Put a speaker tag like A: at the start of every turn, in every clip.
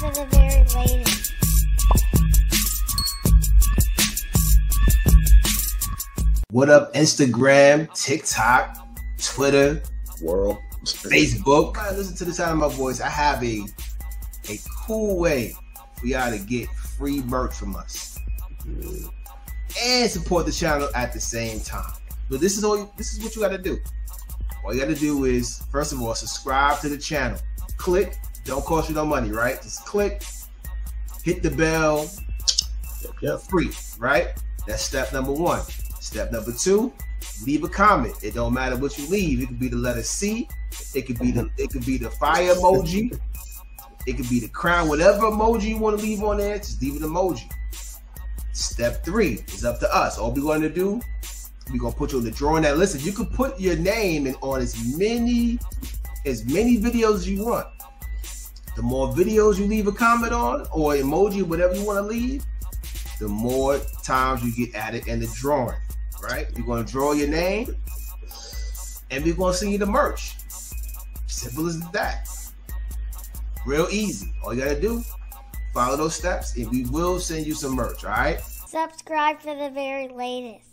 A: for the very latest.
B: What up, Instagram, TikTok, Twitter,
C: world,
B: Facebook? Listen to the sound of my voice. I have a cool way for y'all to get free merch from us and support the channel at the same time. But this is what you got to do. All you got to do is, first of all, subscribe to the channel. Click. Don't cost you no money, right? Just click. Hit the bell.
C: Yep.
B: Free, right? That's step number one. Step number two, leave a comment. It don't matter what you leave. It could be the letter C. It could be the fire emoji. It could be the crown. Whatever emoji you want to leave on there, just leave an emoji. Step three is up to us. All we're going to do, we're going to put you on the drawing that list. You can put your name on as many videos as you want. The more videos you leave a comment on or emoji, whatever you want to leave, the more times you get added in the drawing, right? We're going to draw your name and we're going to send you the merch. Simple as that. Real easy. All you got to do, follow those steps and we will send you some merch, all right?
A: Subscribe for the very latest.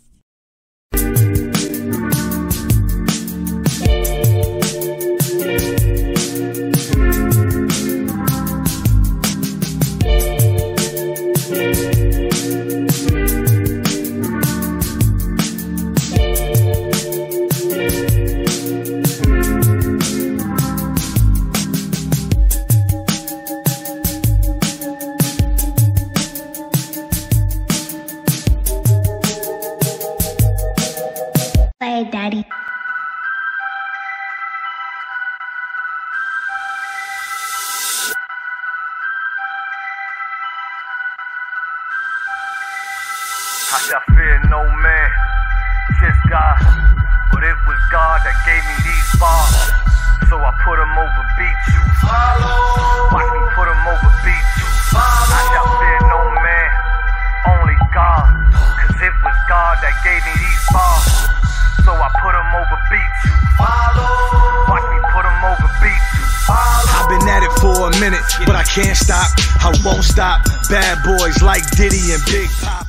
A: Play, Daddy.
D: I shall fear no man, just God. But it was God that gave me these bars. So I put them over beats. Watch me put them over beats. I shall fear no man, only God. Cause it was God that gave me these bars. So I put them over beats. Watch me put them over beats.
E: I've been at it for a minute, but I can't stop. I won't stop. Bad boys like Diddy and Big Pop.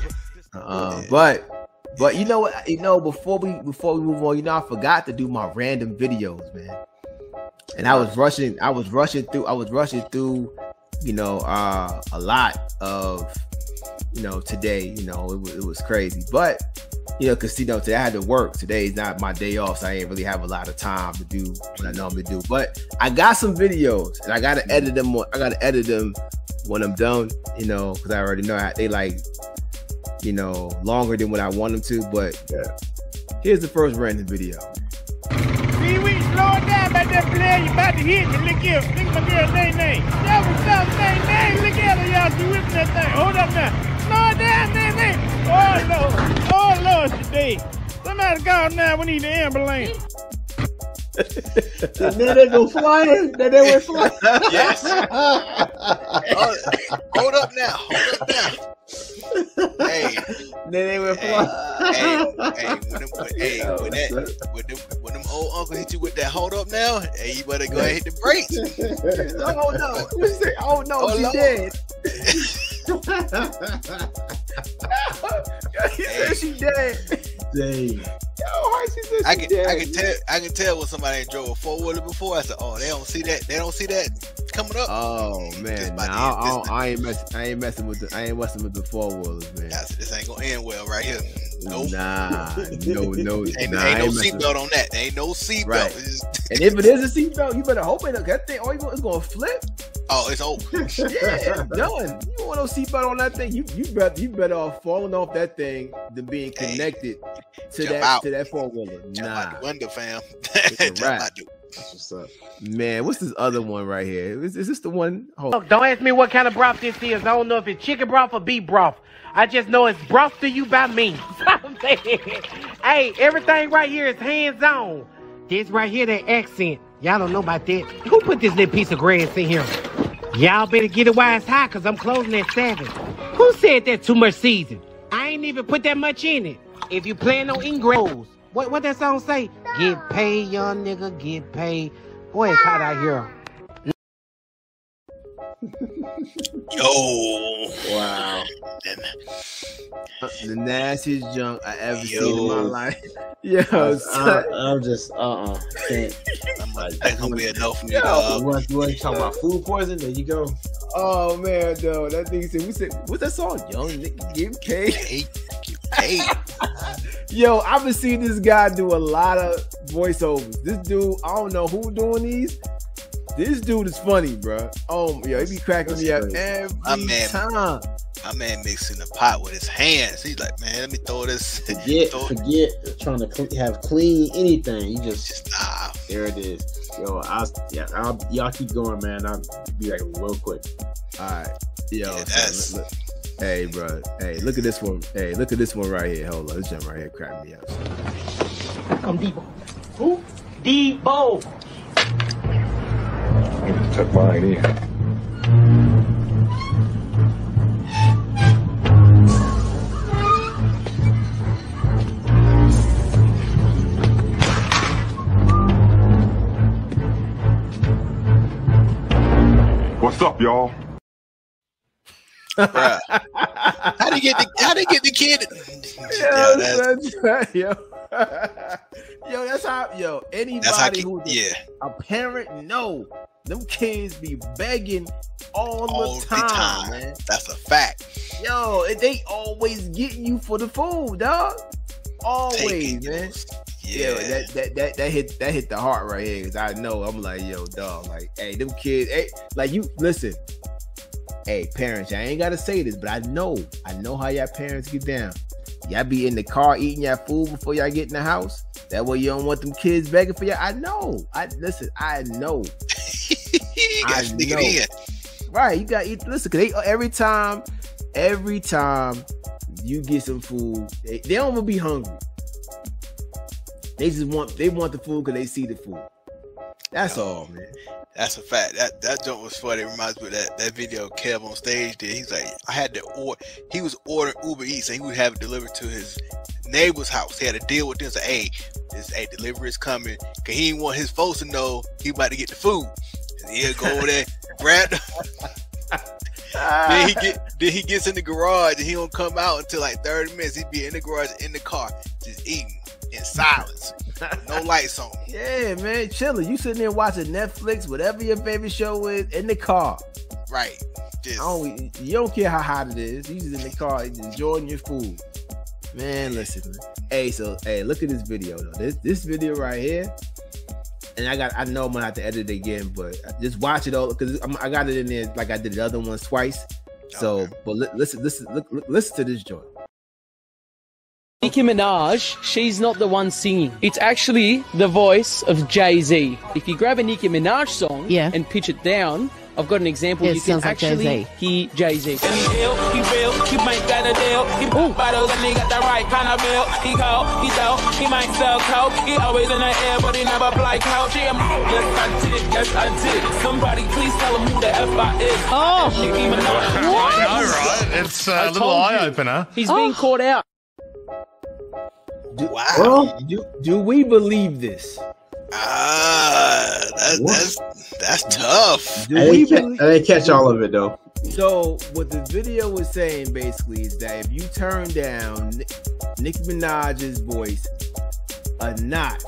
B: But you know what? You know, before we move on, you know, I forgot to do my random videos, man. And I was rushing through, you know, a lot of, you know, today. You know, it was crazy, but you know, cause you know, today I had to work. Today is not my day off, so I ain't really have a lot of time to do what I normally do. But I got some videos, and I gotta edit them. I gotta edit them when I'm done, you know, because I already know they like, you know, longer than what I want them to. But here's the first random video.
F: See, we slow it down about that player. You about to hit me. Look here. Look at my girl, Nay. That was up, Nay. Look at her, y'all. She whipping that thing. Hold up now. Slow it down, Nay. Oh, Lord, she dead. Somebody call now. We need the ambulance.
C: Then they go flying. Then they went flying.
G: Yes. Hold up now. Hey.
C: Then they went flying.
G: When them old uncle hit you with that hold up now, hey, you better go ahead and hit the brakes.
B: Oh no! What you say? Oh no!
G: Oh,
B: She
G: Lord.
B: dead. He said she dead.
C: Dang.
G: I can tell when somebody ain't drove a 4-wheeler before. I said, oh, they don't see that. They don't see that coming up.
B: Oh man, I ain't messing with the 4-wheelers, man.
G: I said, this ain't gonna end well right here. Nope.
B: Nah, no.
G: Ain't no seatbelt on that. Ain't no seatbelt.
B: Right. And if it is a seatbelt, you better hope it. That thing, it's gonna flip.
G: Oh, it's over.
B: Yeah, done. You don't want no seatbelt on that thing. You better off falling off that thing than being connected to that 4-wheeler.
G: Jump
B: Nah,
G: out the window, fam.
B: It's a wrap.
C: That's what's up.
B: Man, what's this other one right here? Is this the one? Hold on.
F: Look, don't ask me what kind of broth this is. I don't know if it's chicken broth or beef broth. I just know it's brought to you by me. Hey, everything right here is hands-on. This right here, that accent. Y'all don't know about that. Who put this little piece of grass in here? Y'all better get it while it's hot, because I'm closing at 7. Who said that too much season? I ain't even put that much in it. If you plan on eating grass, what that song say? Get paid, young nigga, get paid. Boy, it's hot out here.
G: Yo.
C: Wow.
B: The nastiest junk I ever seen in my life. Yo,
C: I'm just can't.
G: That's gonna be a no for me,
C: You
G: dog.
C: want to talk about food poison? There you go.
B: oh man, though that thing said, what's that song? Young nigga give cake.
G: Hey.
B: Yo, I've been seeing this guy do a lot of voiceovers. This dude, I don't know who doing these. This dude is funny, bro. Oh, yo, he be cracking me up every time.
G: My man mixing the pot with his hands. He's like, man, let me throw this.
C: Forget trying to have clean anything. You just
G: Nah.
C: there it is. Yo, y'all keep going, man. I'll be like real quick.
B: All right, yo,
G: Yeah,
B: so look. Hey, bro. Hey, look at this one. Hey, look at this one right here. Hold on, this jump right here cracking me up.
F: Come Debo. Who? Debo.
H: Tuck mine in. What's up, y'all?
G: Bruh. How do you get the kid?
B: Yo, that's how. Yo, anybody who's a parent, no, them kids be begging all the time, man.
G: That's a fact.
B: Yo, they always getting you for the food, dog. Always, man.
G: Yeah,
B: Yo, that hit the heart right here, because I know I'm like, yo, dog, like, hey, them kids, hey, like, you listen. Hey, parents, I ain't gotta say this, but I know how y'all parents get down. Y'all be in the car eating y'all food before y'all get in the house. That way you don't want them kids begging for y'all. I know. I know.
G: I know.
B: Right, you gotta eat. Listen, cause every time you get some food, they don't wanna be hungry. They want the food because they see the food. That's all, man.
G: That's a fact. That joke was funny. It reminds me of that video Kev on stage did. He's like, I had to order. He was ordering Uber Eats and he would have it delivered to his neighbor's house. He had to deal with this. Like, hey, delivery is coming. Cause he didn't want his folks to know he about to get the food. And he'll go over there, grab the then he gets in the garage and he don't come out until like 30 minutes. He'd be in the garage in the car, just eating in silence. No lights on.
B: Yeah, man, chilling. You sitting there watching Netflix, whatever your favorite show is, in the car.
G: Right.
B: You don't care how hot it is. You just in the car enjoying your food. Man, listen. Hey, look at this video though. This video right here. And I know I'm gonna have to edit it again, but just watch it all because I got it in there like I did the other ones twice. So, okay. But listen to this joint.
I: Nicki Minaj, she's not the one singing. It's actually the voice of Jay-Z. If you grab a Nicki Minaj song and pitch it down, I've got an example.
J: It
I: you can actually hear Jay-Z.
J: He might got a deal. He bottles and he got the right kind of bill. He cold, he dope, he might sell coke. He always in the air, but he never play coach. Yes, I did. Somebody please tell him who the F I is.
I: Oh,
J: Nicki Minaj.
K: What? I know, right? It's a little eye-opener.
I: He's being caught out.
G: Wow.
B: Do we believe this?
G: That's tough.
C: I didn't catch all of it though.
B: So what the video was saying basically is that if you turn down Nicki Minaj's voice a notch,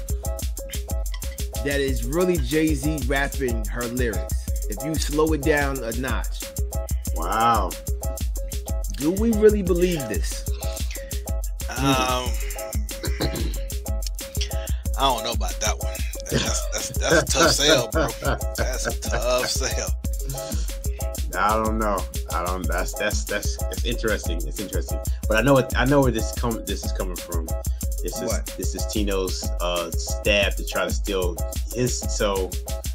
B: that is really Jay-Z rapping her lyrics. If you slow it down a notch.
C: Wow.
B: Do we really believe this?
G: I don't know about that one. That's a tough sell, bro. That's a tough sell.
C: I don't know. That's interesting. It's interesting. But I know where this is coming from. This is Tino's stab to try to steal his. So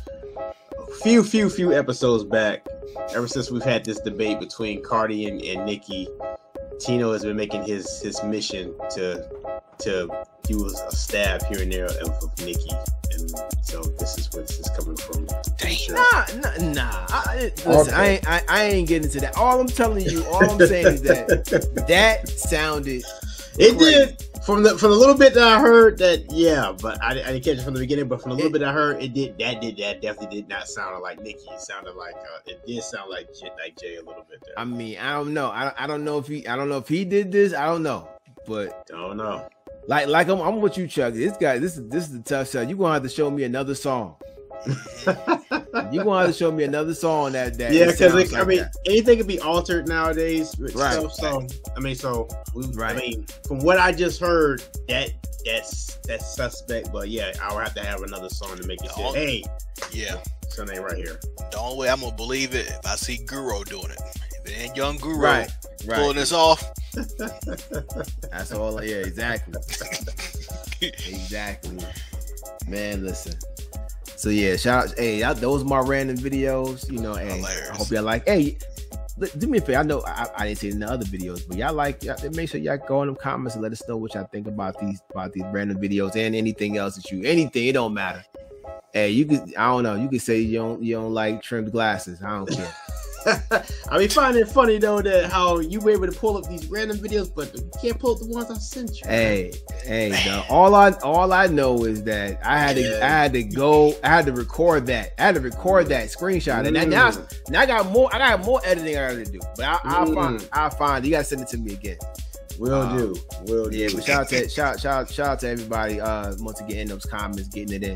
C: few episodes back, ever since we've had this debate between Cardi and Nicki, Tino has been making his mission to do a stab here and there of Nicki, and so this is where this is coming from.
B: Sure. Nah. Listen, okay. I ain't getting into that. All I'm telling you, all I'm saying is that sounded.
C: It
B: crazy.
C: did. From the little bit that I heard, but I didn't catch it from the beginning. But from the little bit I heard, that definitely did not sound like Nicki. It sounded like it did sound like Jay a little bit there.
B: I mean, I don't know. I don't know if he did this. I don't know, but
C: I don't know.
B: Like I'm with you, Chuck. This guy, this is the tough shot. You're gonna have to show me another song. You're gonna have to show me another song that
C: because
B: like
C: I mean
B: that.
C: Anything can be altered nowadays with
B: Right.
C: stuff. So I mean, I mean, from what I just heard, that's suspect. But yeah, I'll have to have another song to make it say, hey, something ain't right here.
G: The only way I'm gonna believe it if I see Guru doing it. If it ain't Young Guru
B: Right.
G: pulling this off.
B: That's all. Yeah, exactly. Exactly. Man, listen. So yeah, shout out. Hey, those are my random videos. You know, hey, I hope y'all like. Hey, do me a favor. I know I didn't see it in the other videos, but y'all make sure y'all go in the comments and let us know what y'all think about these random videos and anything else anything. It don't matter. Hey, you could, I don't know. You could say you don't like trimmed glasses. I don't care.
C: I mean, find it funny though that how you were able to pull up these random videos, but you can't pull up the ones I sent you. Hey,
B: no, all I know is that I had to record that. I had to record that screenshot, and now I got more editing I got to do. But I'll find. You gotta send it to me again.
C: Will do.
B: Yeah, but shout out to everybody. Once again, in those comments, getting it in.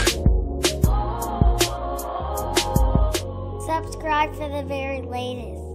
A: Subscribe for the very latest.